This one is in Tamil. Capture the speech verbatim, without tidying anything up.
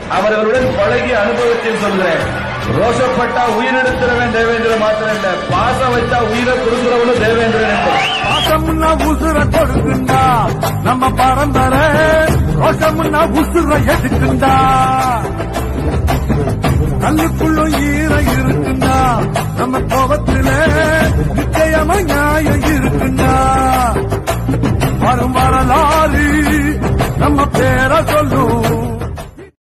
அவர்களுடன் பழகிய அனுபவத்தில் சொல்கிறேன். ரோஷப்பட்டா உயிரெடுத்துறவன் தேவேந்திரன் மாத்திரம் இல்ல, பாசம் வச்சா உயிரை கொடுக்கிறவனும் தேவேந்திரன் என்பது. பாசம்னா உசுர கொடுக்குண்டா நம்ம பரம்பரை, ரோஷம்னா உசுர எதுக்குண்டா. கல்லுக்குள்ளும் ஈர இருக்குண்டா நம்ம கோபத்தில, நிச்சயமா நியாயம் இருக்குண்டா. வரும் வரலாறு நம்ம பேர சொல்லும்